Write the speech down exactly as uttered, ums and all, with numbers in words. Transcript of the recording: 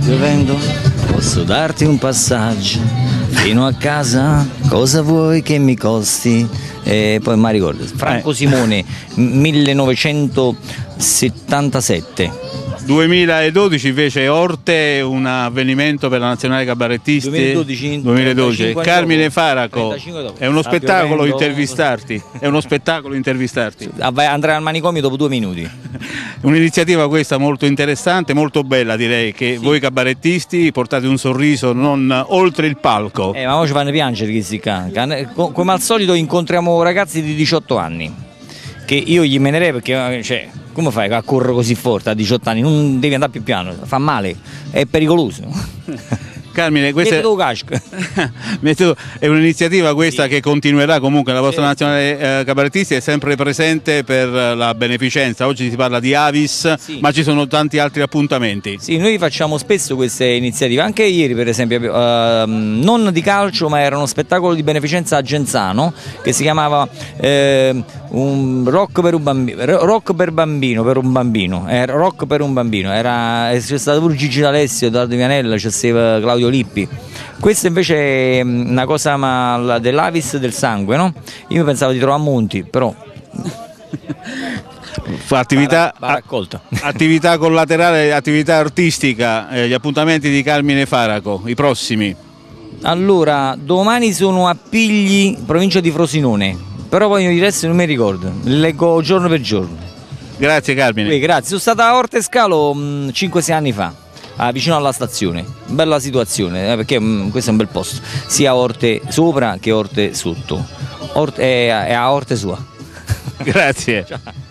piovendo, posso darti un passaggio fino a casa, cosa vuoi che mi costi? E poi mi ricordo, Franco Eh. Simone, millenovecentosettantasette. duemiladodici invece Orte, un avvenimento per la nazionale cabarettisti. duemiladodici, duemiladodici. trentacinque Carmine dopo, Faraco, trentacinque dopo. è uno Sta spettacolo piovendo. intervistarti, è uno spettacolo intervistarti. Ah, vai, andrai al manicomio dopo due minuti. Un'iniziativa questa molto interessante, molto bella, direi, che Sì. voi cabarettisti portate un sorriso non oltre il palco. Eh, ma ora ci fanno piangere questi qua. Co- Come al solito incontriamo ragazzi di diciotto anni, che io gli menerei perché, cioè, come fai a correre così forte a diciotto anni? Non devi andare più piano, fa male, è pericoloso. Carmine, questa è, Metto casco. Metto- è un'iniziativa questa Sì. che continuerà comunque, la vostra Certo. nazionale eh, cabarettisti è sempre presente per la beneficenza, oggi si parla di Avis, Sì. ma ci sono tanti altri appuntamenti. Sì, noi facciamo spesso queste iniziative, anche ieri per esempio, ehm, non di calcio ma era uno spettacolo di beneficenza a Genzano che si chiamava ehm, un rock per un bambino, rock per bambino, per un bambino, era rock per un bambino, era, c'è stato pure Gigi D'Alessio, Edoardo Vianella, c'era Claudio Lippi. Questa invece è una cosa ma, dell'Avis del sangue, no? Io pensavo di trovare a Monti, però Fa attività, va raccolta. attività collaterale, attività artistica, eh, gli appuntamenti di Carmine Faraco, i prossimi. Allora, domani sono a Pigli, provincia di Frosinone, però poi il resto non mi ricordo, leggo giorno per giorno. Grazie Carmine. Poi, grazie, sono stata a Orte Scalo cinque sei anni fa, ah, vicino alla stazione, bella situazione, eh, perché mh, questo è un bel posto, sia Orte sopra che Orte sotto, Orte, è, è a Orte sua. Grazie. Ciao.